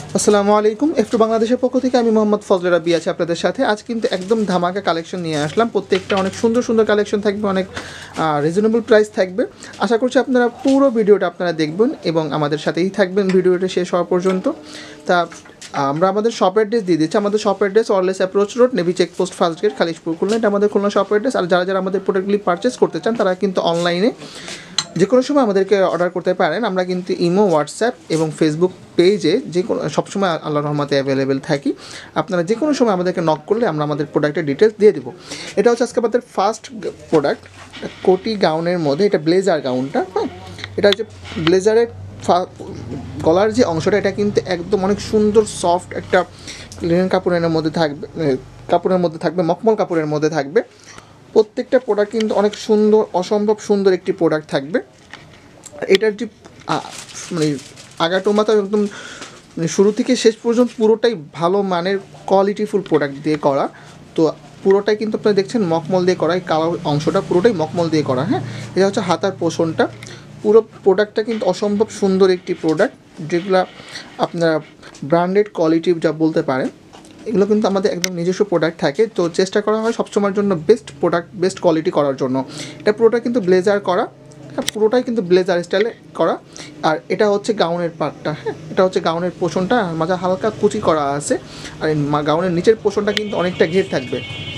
আসসালামু আলাইকুম। একটু বাংলাদেশের পক্ষ থেকে আমি মোহাম্মদ ফজলে রাব্বি আছি আপনাদের সাথে। আজ কিন্তু একদম ধামাকা কালেকশন নিয়ে আসলাম। প্রত্যেকটা অনেক সুন্দর সুন্দর কালেকশন থাকবে, অনেক রিজনেবল প্রাইস থাকবে। আশা করছি আপনারা পুরো ভিডিওটা আপনারা দেখবেন এবং আমাদের সাথেই থাকবেন ভিডিওটা শেষ হওয়া পর্যন্ত। তা আমরা আমাদের শপ অ্যাড্রেস দিয়ে দিচ্ছি। আমাদের shop address wireless approach road, navy checkpost, first gate, Khalishpur Khulna. এটা আমাদের খুলনা শপ অ্যাড্রেস। আর যারা যারা আমাদের প্রোডাক্টগুলি পারচেস করতে চান তারা কিন্তু অনলাইনে যে কোনো সময় আমাদেরকে অর্ডার করতে পারেন। আমরা কিন্তু ইমো, হোয়াটসঅ্যাপ এবং ফেসবুক পেজে যে কোনো সবসময় আল্লাহর রহমতে অ্যাভেলেবেল থাকি। আপনারা যে কোনো সময় আমাদেরকে নক করলে আমরা আমাদের প্রোডাক্টের ডিটেলস দিয়ে দেবো। এটা হচ্ছে আজকে আমাদের ফার্স্ট প্রোডাক্ট, কোটি গাউনের মধ্যে। এটা ব্লেজার গাউনটা, হ্যাঁ। এটা হচ্ছে ব্লেজারের গলার যে অংশটা, এটা কিন্তু একদম অনেক সুন্দর সফট একটা লিনেন কাপড়ের মধ্যে থাকবে, মখমল কাপড়ের মধ্যে থাকবে। প্রত্যেকটা প্রোডাক্ট কিন্তু অনেক সুন্দর, অসম্ভব সুন্দর একটি প্রোডাক্ট থাকবে। এটার যে মানে আগাটোমাতা একদম শুরু থেকে শেষ পর্যন্ত পুরোটাই ভালো মানের কোয়ালিটিফুল প্রোডাক্ট দিয়ে করা। তো পুরোটাই কিন্তু আপনারা দেখছেন মখমল দিয়ে করা। এই কালার অংশটা পুরোটাই মখমল দিয়ে করা, হ্যাঁ। এটা হচ্ছে হাতার পোষণটা। পুরো প্রোডাক্টটা কিন্তু অসম্ভব সুন্দর একটি প্রোডাক্ট, যেগুলো আপনারা ব্র্যান্ডেড কোয়ালিটি যা বলতে পারেন। এগুলো কিন্তু আমাদের একদম নিজস্ব প্রোডাক্ট থাকে। তো চেষ্টা করা হয় সবসময়ের জন্য বেস্ট প্রোডাক্ট, বেস্ট কোয়ালিটি করার জন্য। এটা পুরোটা কিন্তু ব্লেজার করা, পুরোটাই কিন্তু ব্লেজার স্টাইলে করা। আর এটা হচ্ছে গাউনের পার্টটা, হ্যাঁ। এটা হচ্ছে গাউনের পোষণটা, মাঝে হালকা কুচি করা আছে। আর গাউনের নিচের পোষণটা কিন্তু অনেকটা ঘের থাকবে,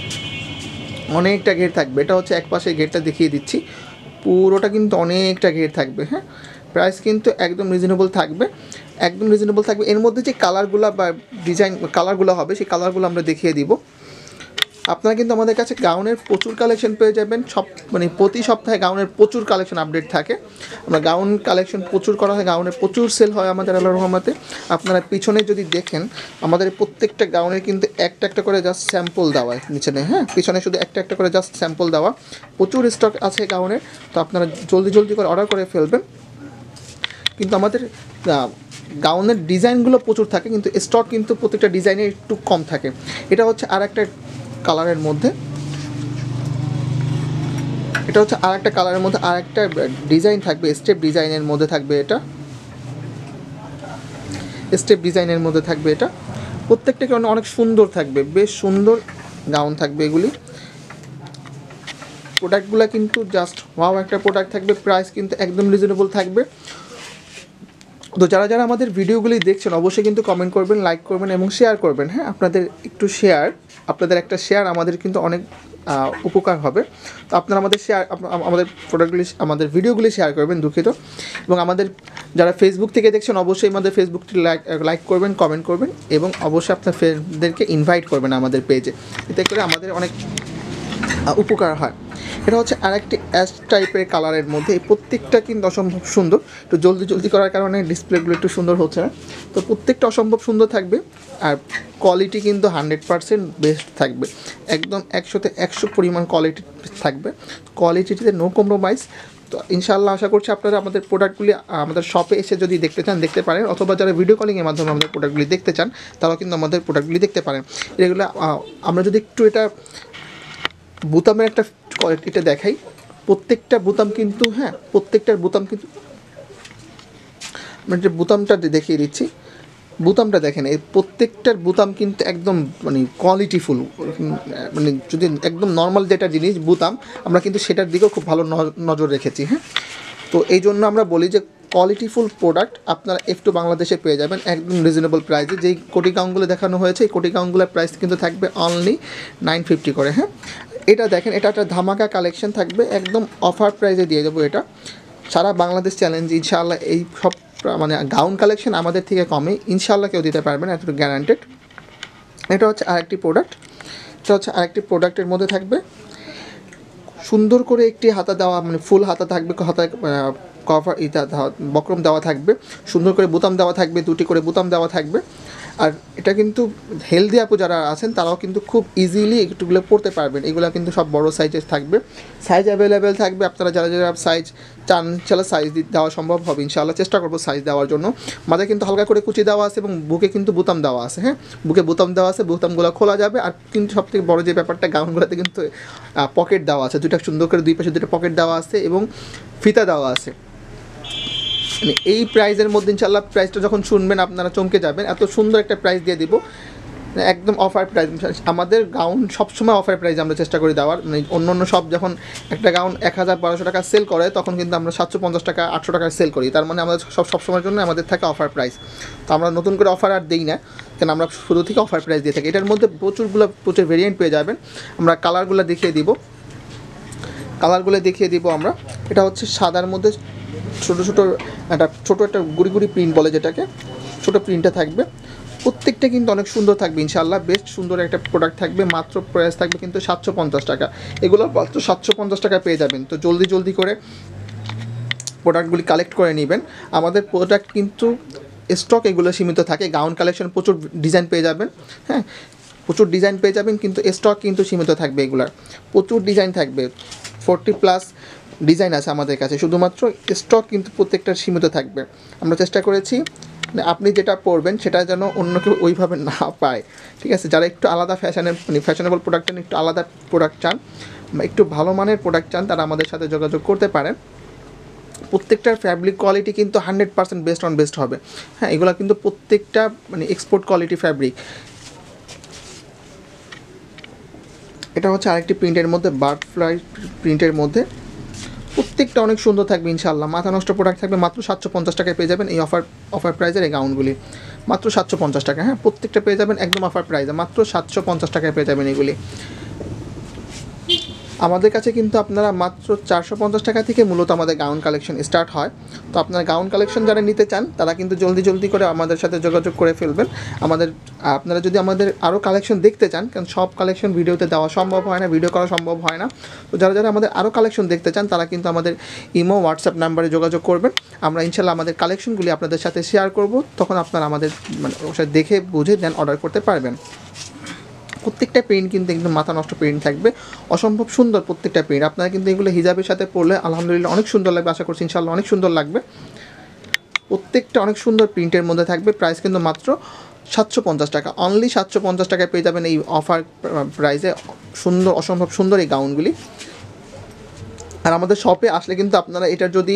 এটা হচ্ছে এক পাশে ঘেরটা দেখিয়ে দিচ্ছি। পুরোটা কিন্তু অনেকটা ঘের থাকবে, হ্যাঁ। প্রাইস কিন্তু একদম রিজনেবল থাকবে। এর মধ্যে যে কালারগুলো বা ডিজাইন কালারগুলো হবে, সেই কালারগুলো আমরা দেখিয়ে দিব। আপনারা কিন্তু আমাদের কাছে গাউনের প্রচুর কালেকশন পেয়ে যাবেন। প্রতি সপ্তাহে গাউনের প্রচুর কালেকশন আপডেট থাকে। আমরা গাউন কালেকশন প্রচুর করা হয়, গাউনের প্রচুর সেল হয় আমাদের আল্লাহর রহমতে। আপনারা পিছনে যদি দেখেন, আমাদের প্রত্যেকটা গাউনের কিন্তু একটা একটা করে জাস্ট স্যাম্পল দেওয়া পিছনে, হ্যাঁ। পিছনে শুধু একটা একটা করে জাস্ট স্যাম্পল দেওয়া। প্রচুর স্টক আছে গাউনের। তো আপনারা জলদি করে অর্ডার করে ফেলবেন। কিন্তু আমাদের গাউনের ডিজাইনগুলো প্রচুর থাকে, কিন্তু স্টক কিন্তু প্রত্যেকটা ডিজাইনে একটু কম থাকে। এটা হচ্ছে আর একটা কালারের মধ্যে, আর একটা ডিজাইন থাকবে, স্টেপ ডিজাইনের মধ্যে থাকবে। এটা প্রত্যেকটা অনেক সুন্দর থাকবে, বেশ সুন্দর গাউন থাকবে এগুলি। প্রোডাক্টগুলো কিন্তু জাস্ট ওয়াও একটা প্রোডাক্ট থাকবে। প্রাইস কিন্তু একদম রিজনেবল থাকবে। তো যারা যারা আমাদের ভিডিওগুলি দেখছেন অবশ্যই কিন্তু কমেন্ট করবেন, লাইক করবেন এবং শেয়ার করবেন, হ্যাঁ। আপনাদের একটা শেয়ার আমাদের কিন্তু অনেক উপকার হবে। তো আপনারা আমাদের প্রোডাক্টগুলি, আমাদের ভিডিওগুলি শেয়ার করবেন, দুঃখিত। এবং আমাদের যারা ফেসবুক থেকে দেখছেন অবশ্যই আমাদের ফেসবুকটি লাইক করবেন, কমেন্ট করবেন এবং অবশ্যই আপনার ফ্রেন্ডদেরকে ইনভাইট করবেন আমাদের পেজে। এতে করে আমাদের অনেক উপকার হয়। এটা হচ্ছে আরেকটি অ্যাশ টাইপের কালারের মধ্যে। এই প্রত্যেকটা কিন্তু অসম্ভব সুন্দর। একটু জলদি করার কারণে ডিসপ্লেগুলো একটু সুন্দর হচ্ছে না। তো প্রত্যেকটা অসম্ভব সুন্দর থাকবে। আর কোয়ালিটি কিন্তু 100% বেস্ট থাকবে। একদম 100 পরিমাণ কোয়ালিটি থাকবে। কোয়ালিটিতে নো কম্প্রোমাইজ। তো ইনশাআল্লাহ আশা করছি আপনারা আমাদের প্রোডাক্টগুলি আমাদের শপে এসে যদি দেখতে চান দেখতে পারেন, অথবা যারা ভিডিও কলিংয়ের মাধ্যমে আমাদের প্রোডাক্টগুলি দেখতে চান তারাও কিন্তু আমাদের প্রোডাক্টগুলি দেখতে পারেন। এগুলো আমরা যদি একটু এটা বুতামের একটা কোয়ালিটিটা দেখাই। প্রত্যেকটার বুতাম কিন্তু আমরা যে বুতামটা দেখিয়ে দিচ্ছি, বুতামটা দেখেন। এই প্রত্যেকটার বুতাম কিন্তু একদম কোয়ালিটিফুল। যদি একদম নর্মাল যেটা জিনিস বুতাম, আমরা কিন্তু সেটার দিকেও খুব ভালো নজর রেখেছি, হ্যাঁ। তো এই জন্য আমরা বলি যে কোয়ালিটিফুল প্রোডাক্ট আপনারা একটু বাংলাদেশে পেয়ে যাবেন একদম রিজনেবল প্রাইসে। যেই কোটি গাউনগুলো দেখানো হয়েছে, এই কোটি গাউনগুলোর প্রাইস কিন্তু থাকবে অনলি 950 করে, হ্যাঁ। এটা দেখেন, এটা একটা ধামাকা কালেকশন থাকবে, একদম অফার প্রাইসে দিয়ে দেবো। এটা সারা বাংলাদেশ চ্যালেঞ্জ। ইনশাআল্লাহ এই সব গাউন কালেকশন আমাদের থেকে কমে ইনশাআল্লাহ কেউ দিতে পারবে না, এতটুকু গ্যারান্টেড। এটা হচ্ছে আরেকটি প্রোডাক্টের মধ্যে থাকবে সুন্দর করে একটি হাতা দেওয়া, ফুল হাতা থাকবে, হাতা কভার বক্রম দেওয়া থাকবে, সুন্দর করে বোতাম দেওয়া থাকবে, 2টি করে বোতাম দেওয়া থাকবে। আর এটা কিন্তু হেলদি আপু যারা আছেন তারাও কিন্তু খুব ইজিলি একটুগুলো পড়তে পারবেন। এগুলো কিন্তু সব বড় সাইজের থাকবে, সাইজ অ্যাভেলেবেল থাকবে। আপনারা যারা যারা সাইজ চান ইনশাআল্লাহ সাইজ দেওয়া সম্ভব হবে। ইনশাআল্লাহ চেষ্টা করবো সাইজ দেওয়ার জন্য। মাঝে কিন্তু হালকা করে কুচি দেওয়া আছে এবং বুকে কিন্তু বোতাম দেওয়া আছে, হ্যাঁ। বুকে বোতাম দেওয়া আছে, বোতামগুলো খোলা যাবে। আর কিন্তু সবথেকে বড় যে ব্যাপারটা, গাউনগুলোতে কিন্তু পকেট দেওয়া আছে, দুইটা সুন্দর করে দুই পাশে দুটো পকেট দেওয়া আছে এবং ফিতা দেওয়া আছে। মানে এই প্রাইসের মধ্যে ইনশাআল্লাহ প্রাইসটা যখন শুনবেন আপনারা চমকে যাবেন, এত সুন্দর একটা প্রাইস দিয়ে দিব, একদম অফার প্রাইস। আমাদের গাউন সবসময় অফার প্রাইস আমরা চেষ্টা করি দেওয়ার। মানে অন্য সব যখন একটা গাউন 1000-1200 টাকা সেল করে তখন কিন্তু আমরা 750 টাকা 800 টাকায় সেল করি, তার মানে আমাদের সবসময়ের জন্য আমাদের থাকে অফার প্রাইস। তো আমরা নতুন করে অফার আর দিই না, কেন আমরা শুরু থেকে অফার প্রাইস দিয়ে থাকি। এটার মধ্যে প্রচুর ভেরিয়েন্ট পেয়ে যাবেন। আমরা কালারগুলো দেখিয়ে দিব আমরা। এটা হচ্ছে সাদার মধ্যে ছোটো একটা গুড়ি প্রিন্ট বলে যেটাকে, ছোটো প্রিন্টটা থাকবে। প্রত্যেকটা কিন্তু অনেক সুন্দর থাকবে ইনশাআল্লাহ, বেস্ট সুন্দর একটা প্রোডাক্ট থাকবে। মাত্র প্রাইস থাকবে কিন্তু 750 টাকা। এগুলো মাত্র 750 টাকা পেয়ে যাবেন। তো জলদি করে প্রোডাক্টগুলি কালেক্ট করে নেবেন। আমাদের প্রোডাক্ট কিন্তু স্টক এগুলো সীমিত থাকে। গাউন কালেকশন প্রচুর ডিজাইন পেয়ে যাবেন, হ্যাঁ প্রচুর ডিজাইন পেয়ে যাবেন, কিন্তু স্টক কিন্তু সীমিত থাকবে। এগুলার প্রচুর ডিজাইন থাকবে, 40+ ডিজাইন আছে আমাদের কাছে, শুধুমাত্র স্টক কিন্তু প্রত্যেকটা সীমিত থাকবে। আমরা চেষ্টা করেছি আপনি যেটা পরবেন সেটা যেন অন্য কেউ ওইভাবে না পায়, ঠিক আছে। যারা একটু আলাদা ফ্যাশনেবল প্রোডাক্ট চান, একটু আলাদা প্রোডাক্ট চান, একটু ভালো মানের প্রোডাক্ট চান, তারা আমাদের সাথে যোগাযোগ করতে পারেন। প্রত্যেকটার ফ্যাব্রিক কোয়ালিটি কিন্তু 100% বেস্ট হবে, হ্যাঁ এগুলো কিন্তু প্রত্যেকটা মানে এক্সপোর্ট কোয়ালিটি ফ্যাব্রিক। এটা হচ্ছে আরেকটি প্রিন্টের মধ্যে, বাটারফ্লাই প্রিন্টের মধ্যে, প্রত্যেকটা অনেক সুন্দর থাকবে ইনশাআল্লাহ। মাথা নষ্ট প্রোডাক্ট থাকবে, মাত্র 750 টাকায় পেয়ে যাবেন এই অফার প্রাইজের এই গাউনগুলি, মাত্র 750 টাকা, হ্যাঁ প্রত্যেকটা পেয়ে যাবেন একদম অফার প্রাইজে, মাত্র 750 টাকায় পেয়ে যাবেন এগুলি। আমাদের কাছে কিন্তু আপনারা মাত্র 450 টাকা থেকে মূলত আমাদের গাউন কালেকশন স্টার্ট হয়। তো আপনারা গাউন কালেকশন যারা নিতে চান তারা কিন্তু জলদি করে আমাদের সাথে যোগাযোগ করে ফেলবেন। আপনারা যদি আমাদের আরও কালেকশন দেখতে চান, কারণ সব কালেকশন ভিডিওতে দেওয়া সম্ভব হয় না, ভিডিও করা সম্ভব হয় না, তো যারা আমাদের আরও কালেকশন দেখতে চান তারা কিন্তু আমাদের ইমো হোয়াটসঅ্যাপ নাম্বারে যোগাযোগ করবেন। আমরা ইনশাআল্লাহ আমাদের কালেকশনগুলি আপনাদের সাথে শেয়ার করব, তখন আপনারা আমাদের মানে ওটা দেখে বুঝে দেন অর্ডার করতে পারবেন। প্রত্যেকটা প্রিন্ট কিন্তু একদম মাথা নষ্ট প্রিন্ট থাকবে, অসম্ভব সুন্দর প্রত্যেকটা প্রিন্ট। আপনারা কিন্তু এগুলো হিজাবের সাথে পরলে আলহামদুলিল্লাহ অনেক সুন্দর লাগবে, আশা করছি ইনশাআল্লাহ অনেক সুন্দর লাগবে। প্রত্যেকটা অনেক সুন্দর প্রিন্টের মধ্যে থাকবে। প্রাইস কিন্তু মাত্র 750 টাকা, অনলি 750 টাকায় পেয়ে যাবেন এই অফার প্রাইসে সুন্দর অসম্ভব সুন্দর এই গাউনগুলি। আর আমাদের শপে আসলে কিন্তু আপনারা এটার যদি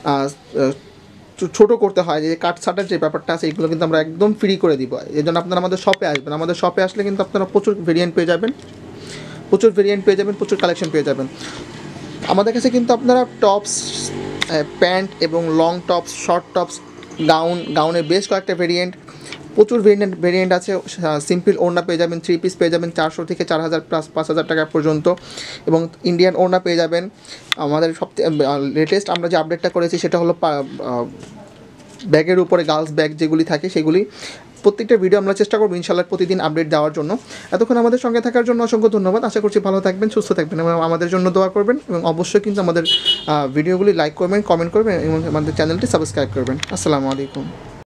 ছোটো করতে হয়, যে কাট ছাটার যে ব্যাপারটা আছে এগুলো কিন্তু আমরা একদম ফ্রি করে দিব। এই জন্য আপনারা আমাদের শপে আসবেন। আমাদের শপে আসলে কিন্তু আপনারা প্রচুর ভেরিয়েন্ট পেয়ে যাবেন, প্রচুর কালেকশন পেয়ে যাবেন। আমাদের কাছে কিন্তু আপনারা টপস, প্যান্ট এবং লং টপস, শর্ট টপস, গাউনের বেশ কয়েকটা প্রচুর ভেরিয়েন্ট আছে। সিম্পল ওড়না পেয়ে যাবেন, 3 পিস পেয়ে যাবেন 400 থেকে 4000 প্লাস 5000 টাকা পর্যন্ত, এবং ইন্ডিয়ান ওড়না পেয়ে যাবেন। আমাদের সবথেকে লেটেস্ট আমরা যে আপডেটটা করেছি সেটা হলো ব্যাগের উপরে গার্লস ব্যাগ যেগুলি থাকে সেগুলি। প্রত্যেকটা ভিডিও আমরা চেষ্টা করবো ইনশাআল্লাহ প্রতিদিন আপডেট দেওয়ার জন্য। এতক্ষণ আমাদের সঙ্গে থাকার জন্য অসংখ্য ধন্যবাদ। আশা করছি ভালো থাকবেন, সুস্থ থাকবেন এবং আমাদের জন্য দোয়া করবেন, এবং অবশ্যই কিন্তু আমাদের ভিডিওগুলি লাইক করবেন, কমেন্ট করবেন এবং আমাদের চ্যানেলটি সাবস্ক্রাইব করবেন। আসসালামু আলাইকুম।